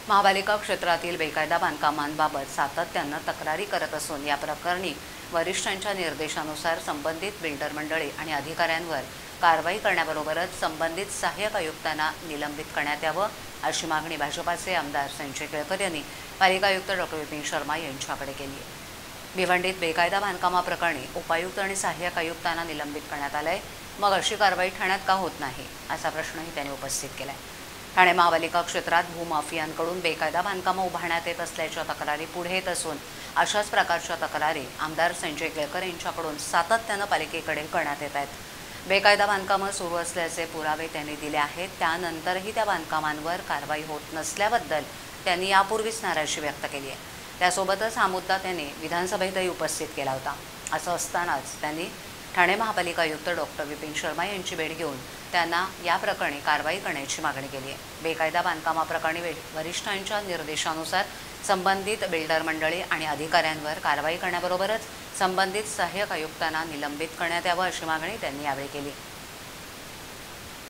महापालिका क्षेत्रातील बेकायदा बांधकामांबाबत सातत्यानं तक्रारी करत असून या प्रकरणी वरिष्ठांच्या निर्देशानुसार संबंधित बिल्डर मंडळी आणि अधिकाऱ्यांवर कारवाई करण्याबरोबरच संबंधित सहाय्यक आयुक्तांना निलंबित करण्यात यावं अशी मागणी भाजपाचे आमदार संजय केळकर यांनी पालिका आयुक्त डॉ. विपिन शर्मा यांच्याकडे केली आहे। भिवंडीत बेकायदा बांधकामाप्रकरणी उपायुक्त आणि सहाय्यक आयुक्तांना निलंबित करण्यात आलंय, मग अशी कारवाई ठाण्यात का होत नाही असा प्रश्नही त्यांनी उपस्थित केलाय। ठाणे महापालिका क्षेत्रात भूमाफियांकडून बेकायदा बांधकामं उभारण्यात येत असल्याच्या तक्रारी पुढे येत असून अशाच प्रकारच्या तक्रारी आमदार संजय केळकर यांच्याकडून सातत्यानं पालिकेकडे करण्यात येत आहेत। बेकायदा बांधकामं सुरू असल्याचे पुरावे त्यांनी दिले आहेत, त्यानंतरही त्या बांधकामांवर कारवाई होत नसल्याबद्दल त्यांनी यापूर्वीच नाराजी व्यक्त केली आहे। त्यासोबतच हा मुद्दा त्यांनी विधानसभेतही उपस्थित केला होता। असं असतानाच त्यांनी ठाणे महापालिका आयुक्त डॉ. विपिन शर्मा यांची भेट घेऊन त्यांना या प्रकरणी कारवाई करण्याची मागणी केली आहे। बेकायदा बांधकामाप्रकरणी वरिष्ठांच्या निर्देशानुसार संबंधित बिल्डर मंडळी आणि अधिकाऱ्यांवर कारवाई करण्याबरोबरच संबंधित सहाय्यक आयुक्तांना निलंबित करण्यात यावं अशी मागणी त्यांनी यावेळी केली।